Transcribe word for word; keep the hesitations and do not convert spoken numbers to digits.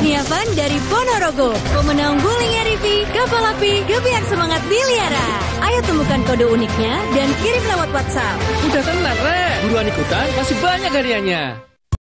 Kurniawan dari Ponorogo, pemenang Wuling R V Kapal Api Gebiar Semangat Miliara. Ayo temukan kode uniknya dan kirim lewat WhatsApp. Udah tenang, Re. Buruan ikutan, masih banyak hadiahnya.